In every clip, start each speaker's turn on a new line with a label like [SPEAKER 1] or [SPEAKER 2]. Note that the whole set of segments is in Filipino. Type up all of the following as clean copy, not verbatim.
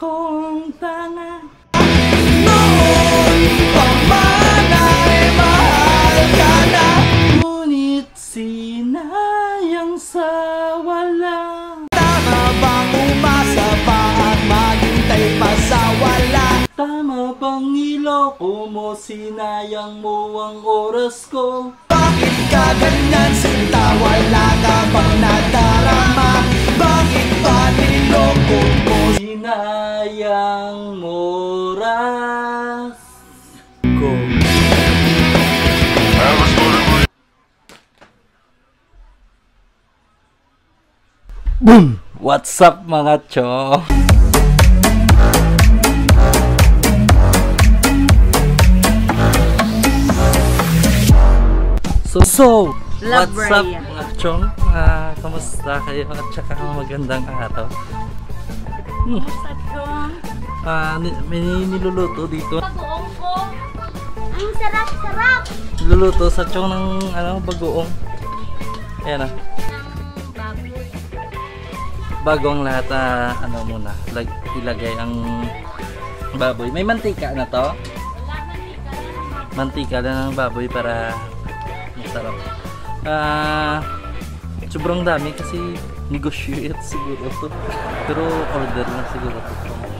[SPEAKER 1] akong tanga.
[SPEAKER 2] Noon pa man ay mahal ka na,
[SPEAKER 1] Ngunit sinayang sa wala.
[SPEAKER 2] tama bang umasa pa at maghintay pa sa wala?
[SPEAKER 1] Tama bang niloko mo, sinayang mo ang oras ko?
[SPEAKER 2] Bakit ka ganyan sinta, wala ka bang nadarama? Bakit ba niloko mo?
[SPEAKER 1] Sinayang mo oras ko. Boom! What's up mga chong? So,
[SPEAKER 3] Love
[SPEAKER 1] what's up
[SPEAKER 3] Raya.
[SPEAKER 1] mga chong? Kamusta kayo at saka magandang araw?
[SPEAKER 3] Sa chong.
[SPEAKER 1] May niluluto dito.
[SPEAKER 3] Bagoong ko. Ang sarap-sarap.
[SPEAKER 1] Niluluto sa chong ng bagoong. Ayan ah.
[SPEAKER 3] Baboy.
[SPEAKER 1] Bagong lahat muna. Ilagay ang baboy. May mantika na to.
[SPEAKER 3] Wala mantika na.
[SPEAKER 1] Mantika na ng baboy para masarap. Sobrang dami kasi negotiate siguro to. Pero order na siguro to.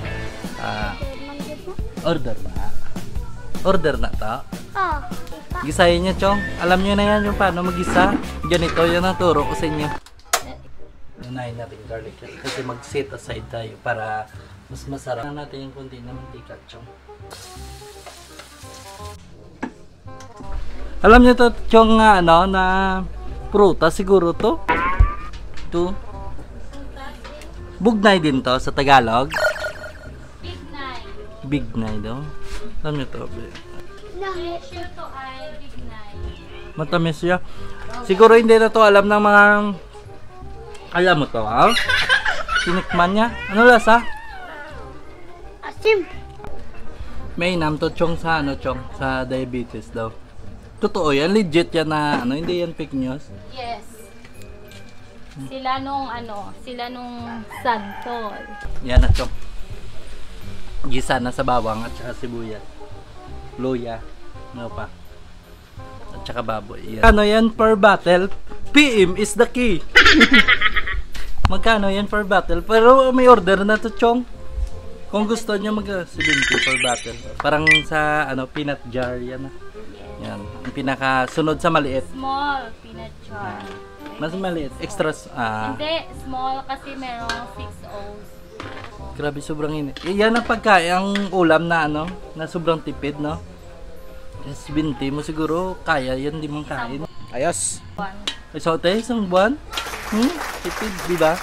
[SPEAKER 1] Order na. Order na to.
[SPEAKER 3] Oh.
[SPEAKER 1] Gisahin niya, chong. Alam niyo na yan yung paano mag-gisa. Ganito, yan ang turo ko sa inyo. Unahin natin garlic kasi mag-set aside tayo para mas masarap. Unahin natin yung konti na mantika, chong. Alam niyo to, chong, na prutas siguro to. Ito. Bugnay din to sa Tagalog.
[SPEAKER 3] Big nine.
[SPEAKER 1] Big Nay daw. Alam niyo to.
[SPEAKER 3] Sure to ay big nine.
[SPEAKER 1] Matamis siya. Siguro hindi na to alam ng mga... Alam mo to, ha? Tinikman niya. Ano lasa?
[SPEAKER 3] Asim.
[SPEAKER 1] May inam to, chong, sa chong? Sa diabetes daw. Totoo yan, legit yan na hindi yan fake news.
[SPEAKER 3] Yes. Sila nung santol.
[SPEAKER 1] Yan na, chong. Gisa na sa bawang at saka sibuyas. Luya. Ano pa? At saka baboy. Yan. Ano yan per battle? PM is the key. Magkano yan per battle? Pero may order na to, chong. Kung gusto niyo mag-70 per battle. Parang sa peanut jar yan na. Yan. Yung pinaka-sunod sa maliit.
[SPEAKER 3] Small peanut jar.
[SPEAKER 1] Mas maliit. Extras.
[SPEAKER 3] Hindi, small kasi merong 6 O's.
[SPEAKER 1] Grabe, sobrang init. Yan ang pagkain, ang ulam na na sobrang tipid, no? Yes, 20 mo siguro kaya yan, di mong kain.
[SPEAKER 2] Ayos.
[SPEAKER 1] Isang buwan? Tipid, di ba?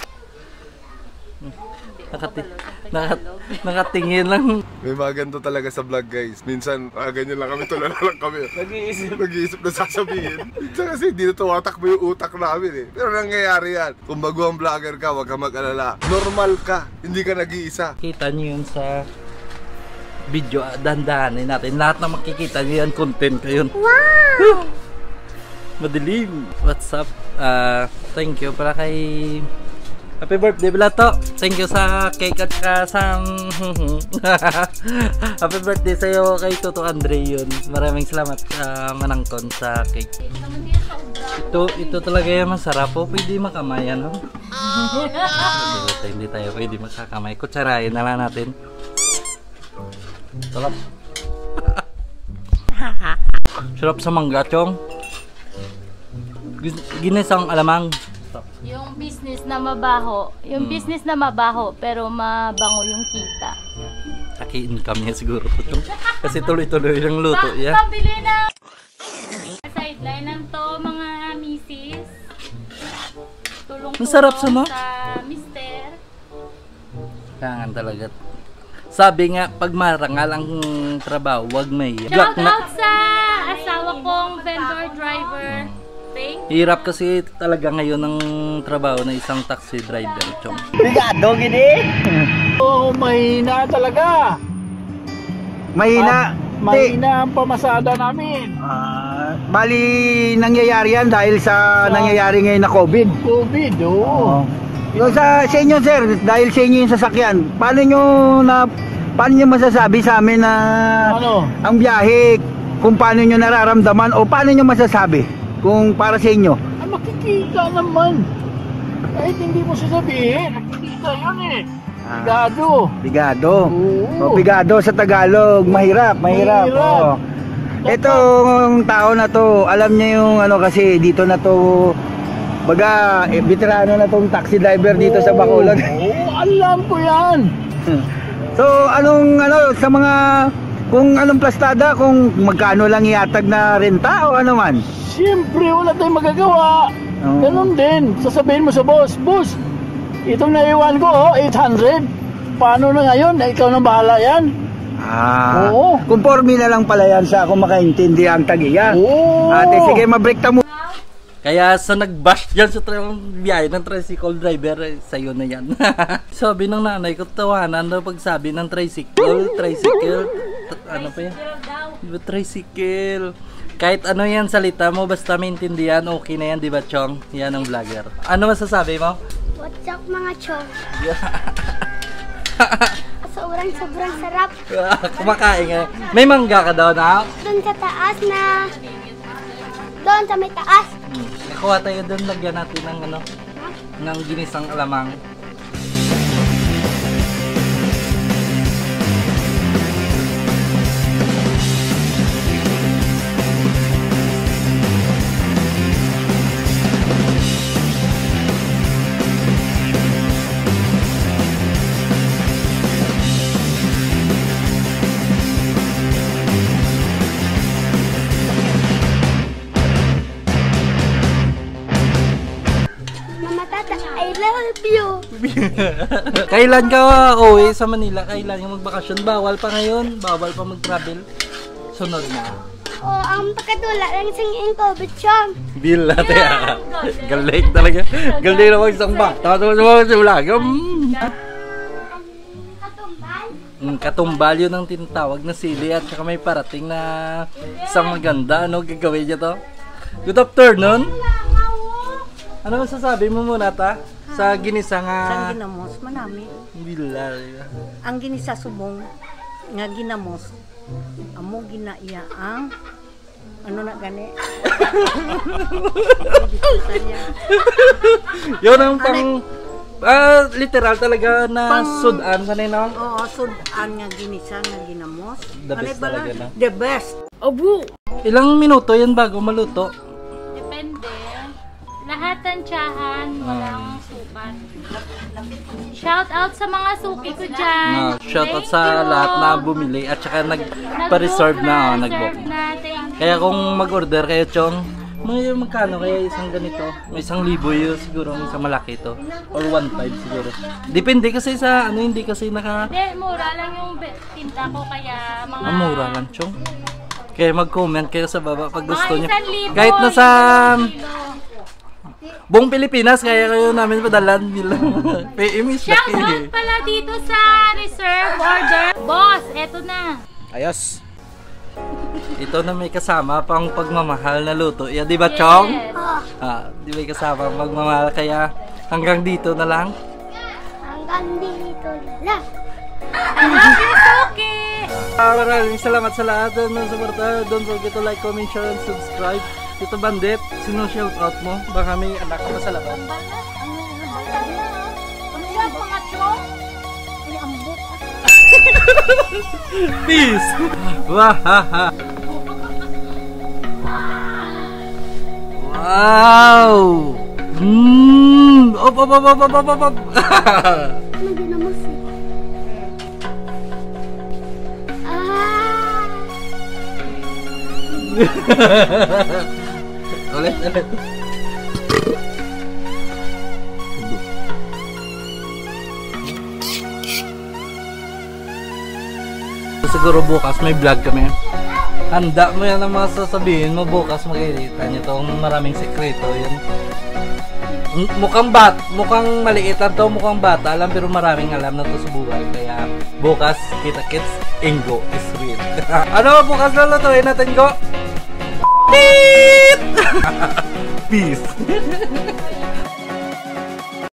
[SPEAKER 1] Nakatingin lang.
[SPEAKER 4] May mga ganito talaga sa vlog, guys. Minsan, ganyan lang kami, tulala lang kami. Nag-iisip na sasabihin. Minsan kasi hindi na tumatakbo yung utak namin eh. Pero nangyayari yan. Kung baguang vlogger ka, huwag ka mag-alala. Normal ka, hindi ka nag-iisa.
[SPEAKER 1] Kita nyo yun sa video, dandahanin natin. Lahat na makikita nyo yan, content ko yun. Wow! Madilim. What's up? Thank you para kay... Happy birthday, Blato! Thank you sa cake at saka sa... Happy birthday sa'yo kay Toto Andre yun. Maraming salamat sa manangkon sa cake. Ito talaga yung masarap po. Pwede makamay, ano? Hindi tayo pwede makakamay. Kutsarayin na lang natin. Sarap. Sarap sa mangga, chong. Ginisang alamang.
[SPEAKER 3] Yung business na mabaho, pero mabango yung kita.
[SPEAKER 1] Taki-income niya siguro to, chong. Kasi tuloy-tuloy yung luto, ya.
[SPEAKER 3] Pabili na! Sideline lang to, mga misis. Tulong-tulong
[SPEAKER 1] Masarap sa mo?
[SPEAKER 3] mister.
[SPEAKER 1] Kailangan talaga. Sabi nga, pag marangal ang trabaho, wag may
[SPEAKER 3] Shout out sa asawa kong vendor driver.
[SPEAKER 1] Hirap kasi talaga ngayon ng trabaho na isang taxi driver, chong.
[SPEAKER 2] Brigado, gini.
[SPEAKER 5] Oo, mahina talaga.
[SPEAKER 2] Mahina.
[SPEAKER 5] Mahina ang pamasada namin.
[SPEAKER 2] Bali, nangyayari yan dahil sa nangyayari ngayon na COVID.
[SPEAKER 5] COVID, oo.
[SPEAKER 6] Yung sa inyo sir, dahil sa inyo yung sasakyan, paano nyo masasabi sa amin na
[SPEAKER 5] Ano?
[SPEAKER 6] ang biyahe, kung paano nyo nararamdaman o paano nyo masasabi kung para sa inyo?
[SPEAKER 5] Ah, makikita naman. Kahit hindi mo sasabihin, nakikita yun eh. Bigado.
[SPEAKER 6] Bigado.
[SPEAKER 5] Oo.
[SPEAKER 6] O, bigado sa Tagalog, mahirap. O. Etong tao na to, alam niya yung ano kasi dito na to, baga, veterano na tong taxi driver dito sa Bacolod.
[SPEAKER 5] Oo, alam ko yan.
[SPEAKER 6] So, sa mga, kung anong plastada, kung magkano lang iatag na renta o ano man?
[SPEAKER 5] Siyempre, wala tayong magagawa.
[SPEAKER 6] Oo.
[SPEAKER 5] Ganun din. Sasabihin mo sa boss, boss, itong naiwan ko, 800. Paano na ngayon? Ikaw na bahala yan. Oo.
[SPEAKER 6] Conforme na lang pala yan sa kung makaintindi ang tagiya.
[SPEAKER 5] Oo.
[SPEAKER 6] Ate, sige, mabreak ta mo.
[SPEAKER 1] Kaya sa nag-bash dyan sa biyahe ng tricycle driver, sa'yo na yan. Sabi ng nanay ko, tawanan daw pagsabi ng tricycle. Ano pa yan? Diba tricycle? Kahit ano yan salita mo, basta maintindihan, okay na yan, diba Chong? Yan ang vlogger. Ano masasabi mo?
[SPEAKER 3] What's up mga chong? Sobrang sarap.
[SPEAKER 1] Kumakain nga. May mangga ka daw na?
[SPEAKER 3] Doon sa taas na... Doon sa may taas.
[SPEAKER 1] Nakuha tayo doon, lagyan natin ng ano, ng ginisang alamang.
[SPEAKER 3] I love you.
[SPEAKER 1] Kailan ka uwi sa Manila? Kailan yung magbakasyon? Bawal pa ngayon? Bawal pa mag-travel? Sunod na.
[SPEAKER 3] Ang pagkatula lang singin ko, bitchong.
[SPEAKER 1] Bill natin. Galing talaga. Galing na mag-isang bata. Tapos sa vlog. Katumbal yun ang tinatawag na sili at saka may parating na isang maganda. Ano gagawin niya to? Good afternoon. Ano masasabi mo muna ta? Sa ginisa nga...
[SPEAKER 7] Sa ginamos, manami.
[SPEAKER 1] Bilal.
[SPEAKER 7] Ang ginisa subong nga ginamos, amo ginaiya ang ano na gani?
[SPEAKER 1] Yun ang pang... literal talaga na sudan sa ninong?
[SPEAKER 7] Oo, sudan nga ginisa nga ginamos.
[SPEAKER 1] The best talaga na.
[SPEAKER 7] The best.
[SPEAKER 3] Obu.
[SPEAKER 1] Ilang minuto yan bago maluto?
[SPEAKER 3] Depende. Lahat ng tsahan, walang sukat. Shout out sa mga suki ko dyan.
[SPEAKER 1] Shout out sa lahat na bumili at saka nagpa-reserve na, nag-book. Kaya kung mag-order kayo, Chong, magkano kaya isang ganito? May 1,000 yun siguro, isang malaki ito. Or 1,500 siguro. Depende kasi sa ano, hindi kasi
[SPEAKER 3] Hindi, mura lang yung tinta ko kaya mga...
[SPEAKER 1] mura lang, Chong. Kaya mag-comment kayo sa baba pag gusto nyo.
[SPEAKER 3] Mga 1,000
[SPEAKER 1] Kahit nasa buong Pilipinas, kaya kayo namin padalan nila. PMS na
[SPEAKER 3] Shout out pala dito sa reserve order. Boss, eto na.
[SPEAKER 1] Ayos. Ito na may kasama pang pagmamahal na luto. Yeah, di ba, Chong? Di ba kasama ang pagmamahal? Kaya hanggang dito na lang.
[SPEAKER 3] Hanggang dito na lang. I love you, Suki!
[SPEAKER 1] Maraming salamat sa lahat ng suporta. Don't forget to like, comment, share, and subscribe. Tito Bandit, sino shout out mo? Baka may anak ka pa sa labas.
[SPEAKER 3] Ano yan, mga chong? Ay, ang bukas.
[SPEAKER 1] Peace! Wahaha! Wow! Op!
[SPEAKER 3] Ano ginamos eh?
[SPEAKER 1] Ulit. Siguro bukas may vlog kami. Handa mo yan ang mga sasabihin mo bukas, makikita nyo itong maraming sekreto yan. Mukhang maliit lang to, mukhang bata lang, pero maraming alam na to sa buhay. Kaya bukas kita kits, Ingo is real. Ano bukas lulutuin natin, Go? Peace!